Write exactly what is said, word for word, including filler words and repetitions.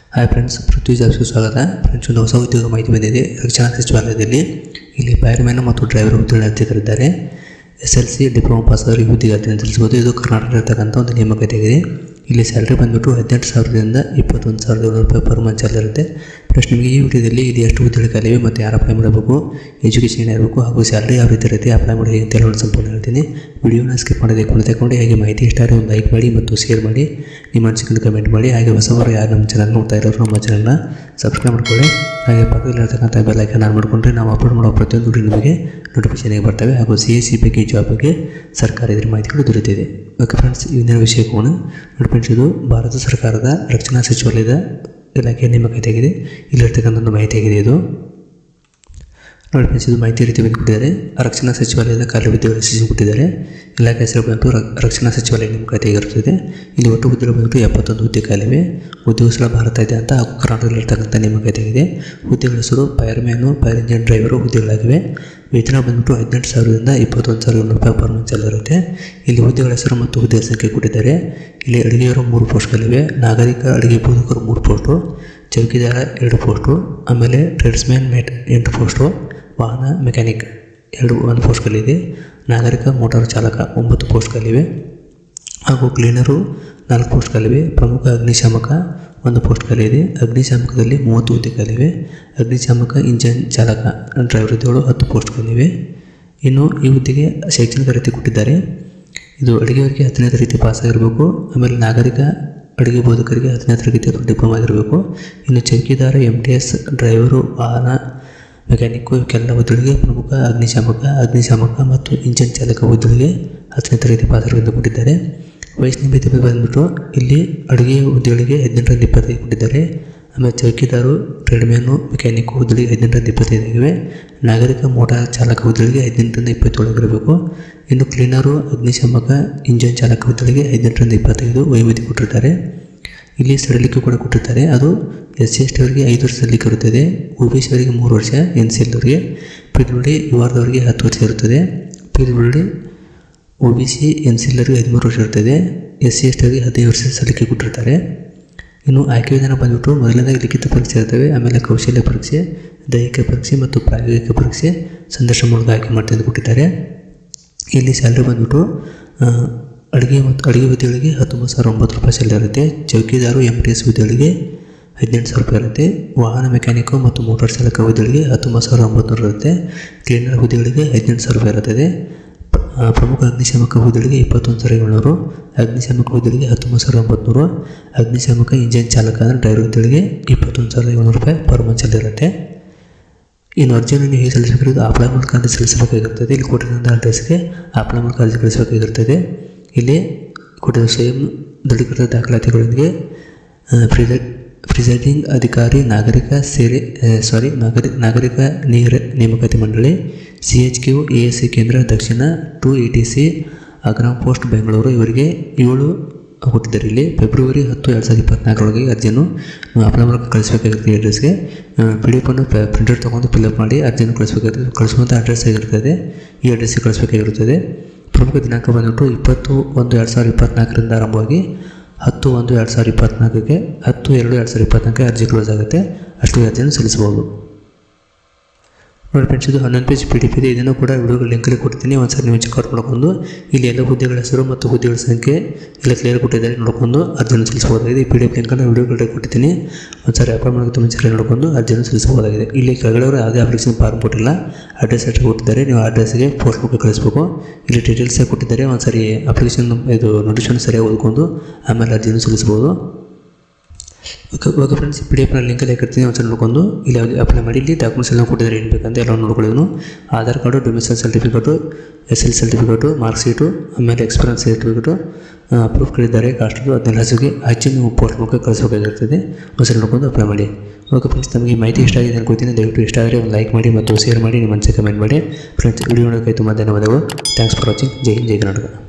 Hi friends, ಪೃಥ್ವಿ ಜಾಬ್ಸ್ಗೆ ಸ್ವಾಗತ. Friends, ಒಂದು ಹೊಸ ಉದ್ಯೋಗ ಮಾಹಿತಿ ಬಂದಿದೆ. ರಕ್ಷಣಾ ಸಚಿವಾಲಯದಲ್ಲಿ ಇಲ್ಲಿ ಫೈರ್ಮ್ಯಾನ್ ಮತ್ತು ಡ್ರೈವರ್ ಹುದ್ದೆಗಳನ್ನು ಅರ್ಜಿ ಕರೆದಿದ್ದಾರೆ. S L C diploma pass ಆದವರಿಗೆ ಹುದ್ದೆಗೆ ಅರ್ಜಿಯನ್ನು ತಿಳಿಸಬಹುದು. ಇದು ಕರ್ನಾಟಕ ಇರತಕ್ಕಂಥ ಒಂದು ನೇಮಕಾತಿಯಾಗಿದೆ. ಇಲ್ಲಿ ಸ್ಯಾಲ್ರಿ ಬಂದುಬಿಟ್ಟು ಹದಿನೆಂಟು ಸಾವಿರದಿಂದ ಇಪ್ಪತ್ತೊಂದು ಸಾವಿರದ ಏಳ್ನೂರು ರೂಪಾಯಿ ಪರ್ ಮಂತ್ ಸ್ಯಾಲರಿ ಇರುತ್ತೆ. ಫ್ರೆಂಡ್ಸ್, ನಿಮಗೆ ಈ ವಿಡಿಯೋದಲ್ಲಿ ಇದು ಎಷ್ಟು ಹುದ್ದೆಗಳು ಖಾಲಿವೆ ಮತ್ತು ಯಾರು ಅಪ್ಲೈ ಮಾಡಬೇಕು, ಎಜುಕೇಷನ್ ಏನಿರಬೇಕು ಹಾಗೂ ಸ್ಯಾಲ್ರಿ ಯಾವ ರೀತಿ ಇರುತ್ತೆ, ಅಪ್ಲೈ ಮಾಡಿ ಹೇಗೆ ಅಂತ ಸಂಪೂರ್ಣ ಹೇಳ್ತೀನಿ. ವಿಡಿಯೋನ ಸ್ಕಿಪ್ ಮಾಡೋದಕ್ಕೆ ಕೊನೆ ತಗೊಂಡು ಹಾಗೆ ಮಾಹಿತಿ ಇಷ್ಟ ಆದರೆ ಒಂದು ಲೈಕ್ ಮಾಡಿ ಮತ್ತು ಶೇರ್ ಮಾಡಿ, ನಿಮ್ಮ ಅನಿಸಿಕೆಯನ್ನು ಕಮೆಂಟ್ ಮಾಡಿ. ಹಾಗೆ ಹೊಸಬರು ಯಾರು ನಮ್ಮ ಚಾನಲ್ ನೋಡ್ತಾ ಇರೋರು ನಮ್ಮ ಚಾನಲ್ನ ಸಬ್ಸ್ಕ್ರೈಬ್ ಮಾಡ್ಕೊಳ್ಳಿ. ಹಾಗೆ ಪಕ್ಕದಲ್ಲಿರ್ತಕ್ಕಂಥ ಬೆಲ್ ಐಕಾನ್ ಆನ್ ಮಾಡಿಕೊಂಡ್ರೆ ನಾವು ಅಪ್ಲೋಡ್ ಮಾಡೋ ಪ್ರತಿಯೊಂದು ವಿಡಿಯೋ ನಿಮಗೆ ನೋಟಿಫಿಕೇಶನ್ಗೆ ಬರ್ತವೆ. ಹಾಗೂ ಸಿ ಎಸ್ ಸಿ ಬಗ್ಗೆ ಜಾಬ್ ಬಗ್ಗೆ ಸರ್ಕಾರಿ ಇದರ ಮಾಹಿತಿಗಳು ದೊರೆತಿದೆ. ಓಕೆ ಫ್ರೆಂಡ್ಸ್, ಇಂದಿನ ವಿಷಯಕ್ಕೆ ಹೋಗೋಣ. ನೋಡಿ ಫ್ರೆಂಡ್ಸ್, ಇದು ಭಾರತ ಸರ್ಕಾರದ ರಕ್ಷಣಾ ಸಚಿವಾಲಯದ ಇಲಾಖೆ ನೇಮಕಾತಿಯಾಗಿದೆ. ಇಲ್ಲಿರ್ತಕ್ಕಂಥ ಒಂದು ಮಾಹಿತಿಯಾಗಿದೆ ಇದು. ನೋಡಿ ಫ್ರೆಂಡ್ಸ್, ಇದು ಮಾಹಿತಿ ರೀತಿ ಬಂದುಬಿಟ್ಟಿದ್ದಾರೆ. ರಕ್ಷಣಾ ಸಚಿವಾಲಯದ ಖಾಲಿ ಹುದ್ದೆಗಳು ಹೆಸರು ಕೊಟ್ಟಿದ್ದಾರೆ. ಇಲಾಖೆ ಹೆಸರು ಬಂದು ರಕ್ಷಣಾ ಸಚಿವಾಲಯ ನೇಮಕಾತಿಯಾಗಿರುತ್ತದೆ. ಇಲ್ಲಿ ಒಟ್ಟು ಹುದ್ದೆಗಳು ಬಂದು ಎಪ್ಪತ್ತೊಂದು ಹುದ್ದೆ ಖಾಲಿವೆ. ಉದ್ಯೋಗ ಸ್ಥಳ ಭಾರತ ಇದೆ ಅಂತ ಹಾಗೂ ಕರ್ನಾಟಕದಲ್ಲಿರ್ತಕ್ಕಂಥ ನೇಮಕಾತಿಯಾಗಿದೆ. ಹುದ್ದೆಗಳ ಹೆಸರು ಫೈರ್ಮ್ಯಾನು, ಫೈರ್ ಇಂಜಿನ್ ಡ್ರೈವರು ಹುದ್ದೆಗಳಾಗಿವೆ. ವೇತನ ಬಂದುಬಿಟ್ಟು ಹದಿನೆಂಟು ಸಾವಿರದಿಂದ ಇಪ್ಪತ್ತೊಂದು ಸಾವಿರ ರೂಪಾಯಿ ಪರ್ ಮಂತ್ ಇರುತ್ತೆ. ಇಲ್ಲಿ ಹುದ್ದೆಗಳ ಹೆಸರು ಮತ್ತು ಹುದ್ದೆಗಳ ಸಂಖ್ಯೆ ಕೊಟ್ಟಿದ್ದಾರೆ. ಇಲ್ಲಿ ಅಡುಗೆಯವರು ಮೂರು ಪೋಸ್ಟ್ಗಳಿವೆ. ನಾಗರಿಕ ಅಡುಗೆ ಬೋಧಕರು ಮೂರು ಪೋಸ್ಟು, ಚೌಕಿದಾರ ಎರಡು ಪೋಸ್ಟು, ಆಮೇಲೆ ಟ್ರೇಡ್ಸ್ಮ್ಯಾನ್ ಮೇಟ್ ಎಂಟು ಪೋಸ್ಟು, ವಾಹನ ಮೆಕ್ಯಾನಿಕ್ ಎರಡು ಒಂದು ಪೋಸ್ಟ್ಗಳಿದೆ, ನಾಗರಿಕ ಮೋಟಾರ್ ಚಾಲಕ ಒಂಬತ್ತು ಪೋಸ್ಟ್ಗಳಿವೆ, ಹಾಗೂ ಕ್ಲೀನರು ನಾಲ್ಕು ಪೋಸ್ಟ್ಗಳಿವೆ. ಪ್ರಮುಖ ಅಗ್ನಿಶಾಮಕ ಒಂದು ಪೋಸ್ಟ್ಗಳಿದೆ. ಅಗ್ನಿಶಾಮಕದಲ್ಲಿ ಮೂವತ್ತು ಹುದ್ದೆಗಳಿವೆ. ಅಗ್ನಿಶಾಮಕ ಇಂಜಿನ್ ಚಾಲಕ ಡ್ರೈವರ್ ಹುದ್ದೆಗಳು ಹತ್ತು ಪೋಸ್ಟ್ಗಳಿವೆ. ಇನ್ನು ಈ ಹುದ್ದೆಗೆ ಶೈಕ್ಷಣಿಕ ರೀತಿ ಕೊಟ್ಟಿದ್ದಾರೆ. ಇದು ಅಡುಗೆಯವರಿಗೆ ಹತ್ತನೇ ತರಗತಿ ಪಾಸ್ ಆಗಿರಬೇಕು. ಆಮೇಲೆ ನಾಗರಿಕ ಅಡುಗೆ ಬೋಧಕರಿಗೆ ಹತ್ತನೇ ತರಗತಿ ಅಥವಾ ಡಿಪ್ಲೊಮಾ ಆಗಿರಬೇಕು. ಇನ್ನು ಚೌಕಿದಾರ, ಎಮ್ ಟಿ ಎಸ್, ಡ್ರೈವರು, ವಾಹನ ಮೆಕ್ಯಾನಿಕ್ಕು ಇವಕ್ಕೆಲ್ಲ ಹುದ್ದೆಗಳಿಗೆ ಪ್ರಮುಖ ಅಗ್ನಿಶಾಮಕ, ಅಗ್ನಿಶಾಮಕ ಮತ್ತು ಇಂಜಿನ್ ಚಾಲಕ ಹುದ್ದೆಗಳಿಗೆ ಹತ್ತನೇ ತರಗತಿ ಪಾಸರಿಂದ ಕೊಟ್ಟಿದ್ದಾರೆ. ವಯಸ್ಸಿನ ಮಿತಿ ಬಂದುಬಿಟ್ಟು ಇಲ್ಲಿ ಅಡುಗೆ ಹುದ್ದೆಗಳಿಗೆ ಹದಿನೆಂಟರಿಂದ ಇಪ್ಪತ್ತೈದು ಕೊಟ್ಟಿದ್ದಾರೆ. ಆಮೇಲೆ ಚೌಕಿದಾರು, ಟ್ರೇಡ್ಮ್ಯಾನು, ಮೆಕ್ಯಾನಿಕ್ಕು ಹುದ್ದೆಗಳಿಗೆ ಹದಿನೆಂಟರಿಂದ ಇಪ್ಪತ್ತೈದು ಆಗಿವೆ. ನಾಗರಿಕ ಮೋಟಾರ್ ಚಾಲಕ ಹುದ್ದೆಗಳಿಗೆ ಹದಿನೆಂಟರಿಂದ ಇಪ್ಪತ್ತೇಳು ಆಗಿರಬೇಕು. ಇನ್ನು ಕ್ಲೀನರು, ಅಗ್ನಿಶಾಮಕ, ಇಂಜಿನ್ ಚಾಲಕ ಹುದ್ದೆಗಳಿಗೆ ಹದಿನೆಂಟರಿಂದ ಇಪ್ಪತ್ತೈದು ವಯೋಮಿತಿ ಕೊಟ್ಟಿರ್ತಾರೆ. ಇಲ್ಲಿ ಸಡಿಲಿಕೆ ಕೂಡ ಕೊಟ್ಟಿರ್ತಾರೆ. ಅದು ಎಸ್ ಸಿ ಎಸ್ ಟಿ ಅವರಿಗೆ ಐದು ವರ್ಷ ಸಡಿಲಿಕೆ ಇರುತ್ತದೆ. ಒ ಬಿ ಸಿ ಅವರಿಗೆ ಮೂರು ವರ್ಷ, ಎನ್ ಸಿ ಎಲ್ ಅವರಿಗೆ, ಪಿ ಡಬ್ಲ್ಯೂ ಡಿ ಯುವಾರ್ದವರಿಗೆ ಹತ್ತು ವರ್ಷ ಇರುತ್ತದೆ. P W D O B C N C L ಅವರಿಗೆ ಹದಿಮೂರು ವರ್ಷ ಇರ್ತದೆ. ಎಸ್ ಸಿ ಎಸ್ ಟಿ ಅವರಿಗೆ ಹದಿನೈದು ವರ್ಷ ಸಡಿಲಿಕೆ ಕೊಟ್ಟಿರ್ತಾರೆ. ಇನ್ನು ಆಯ್ಕೆ ವಿಧಾನ ಬಂದುಬಿಟ್ಟು ಮೊದಲನೇದಾಗಿ ಲಿಖಿತ ಪರೀಕ್ಷೆ ಇರ್ತವೆ. ಆಮೇಲೆ ಕೌಶಲ್ಯ ಪರೀಕ್ಷೆ, ದೈಹಿಕ ಪರೀಕ್ಷೆ ಮತ್ತು ಪ್ರಾಯೋಗಿಕ ಪರೀಕ್ಷೆ ಸಂದರ್ಶನ ಮೂಲಕ ಆಯ್ಕೆ ಮಾಡ್ತಾ ಕೊಟ್ಟಿದ್ದಾರೆ. ಇಲ್ಲಿ ಸ್ಯಾಲ್ರಿ ಬಂದುಬಿಟ್ಟು ಅಡುಗೆ ಮತ್ತು ಅಡುಗೆ ಹುದ್ದೆಗಳಿಗೆ ಹತ್ತೊಂಬತ್ತು ಸಾವಿರ ಒಂಬತ್ತು ರೂಪಾಯಿ ಸ್ಯಾಲರಿ ಇರುತ್ತೆ. ಚೌಕಿದಾರು, ಎಮ್ ಟಿ ಎಸ್ ಹುದ್ದೆಗಳಿಗೆ ಹದಿನೆಂಟು ಸಾವಿರ ರೂಪಾಯಿ ಇರುತ್ತೆ. ವಾಹನ ಮೆಕ್ಯಾನಿಕ್ಕು ಮತ್ತು ಮೋಟಾರ್ ಚಾಲಕ ಹುದ್ದೆಗಳಿಗೆ ಹತ್ತೊಂಬತ್ತು ಸಾವಿರ ಒಂಬತ್ತು ಇರುತ್ತೆ. ಕ್ಲೀನರ್ ಹುದ್ದೆಗಳಿಗೆ ಹದಿನೆಂಟು ಸಾವಿರ ರೂಪಾಯಿ ಇರುತ್ತದೆ. ಪ್ರಮುಖ ಅಗ್ನಿಶಾಮಕ ಹುದ್ದೆಗಳಿಗೆ ಇಪ್ಪತ್ತೊಂದು ಸಾವಿರ ಏಳ್ನೂರು, ಅಗ್ನಿಶಾಮಕ ಹುದ್ದೆಗಳಿಗೆ ಹತ್ತೊಂಬತ್ತು ಸಾವಿರ ಒಂಬತ್ತು ನೂರು, ಅಗ್ನಿಶಾಮಕ ಇಂಜಿನ್ ಚಾಲಕ ಅಂದರೆ ಡ್ರೈವರ್ ಹುದ್ದೆಗಳಿಗೆ ಇಪ್ಪತ್ತೊಂದು ಸಾವಿರದ ಏಳ್ನೂರು ರೂಪಾಯಿ ಪರ್ ಮಂತ್ ಸ್ಯಾಲರಿ ಇರುತ್ತೆ. ಇನ್ನು ಅರ್ಜಿಯನ್ನು ಹೇಗೆ ಸಲ್ಲಿಸಬೇಕು, ಅಪ್ಲೈ ಮೂಲಕ ಅರ್ಜಿ ಸಲ್ಲಿಸಬೇಕಾಗಿರ್ತದೆ. ಇಲ್ಲಿ ಕೊಟ್ಟಿರುವಂಥ ಅಡ್ರೆಸ್ಗೆ ಅಪ್ಲೈ ಮೂಲಕ ಅರ್ಜಿ ಕಳಿಸಬೇಕಾಗಿರ್ತದೆ. ಇಲ್ಲಿ ಕೊಟ್ಟಿರುವ ಸ್ವಯಂ ದೃಢೀಕೃತ ದಾಖಲಾತಿಗಳೊಂದಿಗೆ ಪ್ರಿಸೈ ಪ್ರಿಸೈಡಿಂಗ್ ಅಧಿಕಾರಿ, ನಾಗರಿಕ ಸೇರಿ ಸಾರಿ ನಾಗರಿಕ ನಾಗರಿಕ ನೇರ ನೇಮಕಾತಿ ಮಂಡಳಿ, C H Q A S C ಕೇಂದ್ರ, ದಕ್ಷಿಣ two E T C Agram post Bengaluru ಇವರಿಗೆ ಏಳು ಕೊಟ್ಟಿದ್ದಾರೆ. ಇಲ್ಲಿ ಫೆಬ್ರವರಿ ಹತ್ತು ಎರಡು ಸಾವಿರದ ಇಪ್ಪತ್ನಾಲ್ಕರೊಳಗೆ ಅರ್ಜಿಯನ್ನು ಅಪ್ಲೈ ಮೂಲಕ ಕಳಿಸಬೇಕಾಗಿರುತ್ತೆ. ಈ ಅಡ್ರೆಸ್ಗೆ ಪಿ ಡಿ ಎಫನ್ನು ಪ್ರಿಂಟರ್ ತೊಗೊಂಡು ಫಿಲ್ಅಪ್ ಮಾಡಿ ಅರ್ಜಿಯನ್ನು ಕಳಿಸಬೇಕಾಗಿರುತ್ತೆ. ಕಳಿಸುವಂಥ ಅಡ್ರೆಸ್ ಆಗಿರ್ತದೆ, ಈ ಅಡ್ರೆಸ್ಗೆ ಕಳಿಸಬೇಕಾಗಿರುತ್ತದೆ. ಪ್ರಮುಖ ದಿನಾಂಕ ಬಂದುಬಿಟ್ಟು ಇಪ್ಪತ್ತು ಒಂದು ಎರಡು ಸಾವಿರದ ಇಪ್ಪತ್ನಾಲ್ಕರಿಂದ ಆರಂಭವಾಗಿ ಹತ್ತು ಒಂದು ಎರಡು ಸಾವಿರದ ಇಪ್ಪತ್ನಾಲ್ಕಕ್ಕೆ ಹತ್ತು ಎರಡು ಎರಡು ಸಾವಿರದ ಇಪ್ಪತ್ನಾಲ್ಕಕ್ಕೆ ಅರ್ಜಿ ಕ್ಲೋಸ್ ಆಗುತ್ತೆ. ಅಷ್ಟು ಅರ್ಜಿಯನ್ನು ಸಲ್ಲಿಸಬಹುದು. ನೋಡಿ ಫ್ರೆಂಡ್ಸ್, ಇದು ಹನ್ನೊಂದು ಪೇಜ್ ಪಿ ಡಿ ಎಫ್ ಇದೆ. ಇದನ್ನು ಕೂಡ ವಿಡಿಯೋಗಳ ಲಿಂಕಲ್ಲಿ ಕೊಡ್ತೀನಿ. ಒಂದು ಸಾರಿ ನೀವು ಚೆಕ್ಔಟ್ ಮಾಡ್ಕೊಂಡು ಇಲ್ಲಿ ಎಲ್ಲ ಹುದ್ದೆಗಳ ಹೆಸರು ಮತ್ತು ಹುದ್ದೆಗಳ ಸಂಖ್ಯೆ ಎಲ್ಲ ಕ್ಲಿಯರ್ ಕೊಟ್ಟಿದ್ದಾರೆ ನೋಡ್ಕೊಂಡು ಅರ್ಜಿಯನ್ನು ಸಲ್ಲಿಸಬಹುದಾಗಿದೆ. ಈ ಪಿ ಡಿ ಎಫ್ ಲಿಂಕನ್ನು ವಿಡಿಯೋಗಳಲ್ಲಿ ಕೊಡ್ತೀನಿ. ಒಂದು ಸಾರಿ ಅಪ್ಲೈ ಮಾಡೋಕ್ಕೆ ಮುಂಚೆ ನೋಡಿಕೊಂಡು ಅರ್ಜಿಯನ್ನು ಸಲ್ಲಿಸಬಹುದಾಗಿದೆ. ಇಲ್ಲಿ ಕೆಳಗಡೆ ಯಾವುದೇ ಅಪ್ಲಿಕೇಶನ್ ಫಾರ್ಮ್ ಕೊಟ್ಟಿಲ್ಲ, ಅಡ್ರೆಸ್ ಅಷ್ಟು ಕೊಟ್ಟಿದ್ದಾರೆ. ನೀವು ಅಡ್ರೆಸ್ಗೆ ಪೋಸ್ಟ್ ಬುಕ್ ಕಳಿಸ್ಬೇಕು. ಇಲ್ಲಿ ಡೀಟೇಲ್ಸ್ ಕೊಟ್ಟಿದ್ದಾರೆ. ಒಂದು ಸಾರಿ ಅಪ್ಲಿಕೇಶನ್ ಇದು ನೋಟಿಫಿಕೇಶನ್ ಸರಿಯಾಗಿ ಓದ್ಕೊಂಡು ಆಮೇಲೆ ಅರ್ಜಿಯನ್ನು ಸಲ್ಲಿಸಬಹುದು. Okay okay friends, P D ಎಫ್ನ ಲಿಂಕಲ್ಲಿ ಹಾಕಿರ್ತೀನಿ. ಒಂದು ಸಲ ನೋಡ್ಕೊಂಡು ಇಲ್ಲಿ ಯಾವುದು ಅಪ್ಲೈ ಮಾಡಿ ಇಲ್ಲಿ ಡಾಕ್ಯುಮೆಂಟ್ಸ್ ಎಲ್ಲ ಕೊಟ್ಟಿದ್ದಾರೆ ಏನು ಬೇಕಂತ ಎಲ್ಲ ನೋಡ್ಕೊಳ್ಳೋದು. Aadhaar card, domicile certificate, S L certificate, mark sheet, ಆಮೇಲೆ ಎಕ್ಸ್ಪೀರಿಯನ್ಸ್ ಸರ್ಟಿಫಿಕೇಟು, ಪ್ರೂಫ್ ಕೇಳಿದ್ದಾರೆ ಕಾಸ್ಟ್ದು, ಅದನ್ನೆಲ್ಲ ಹಸಿಗೆ ಹಚ್ಚಿ ನೀವು ಪೋಸ್ಟ್ ಮೂಲಕ ಕಳಿಸಬೇಕಾಗಿರ್ತದೆ. ಒಂದು ಸಲ ನೋಡ್ಕೊಂಡು ಅಪ್ಲೈ ಮಾಡಿ. ಓಕೆ ಫ್ರೆಂಡ್ಸ್, ನಮಗೆ ಮಾಹಿತಿ ಇಷ್ಟ ಆಗಿದೆ ಅನ್ಕೋತೀನಿ. ದಯವಿಟ್ಟು ಇಷ್ಟ ಆದರೆ ಒಂದು ಲೈಕ್ ಮಾಡಿ ಮತ್ತು ಶೇರ್ ಮಾಡಿ, ನಿಮ್ಮ ಮನಸ್ಸಿಗೆ ಕಮೆಂಟ್ ಮಾಡಿ. ಫ್ರೆಂಡ್ಸ್, ವಿಡಿಯೋ ನೋಡೋಕ್ಕೆ ತುಂಬ ಧನ್ಯವಾದಗಳು. Thanks for watching. ಜೈ ಹಿಂದ್, ಜೈ ಕರ್ನಾಟಕ.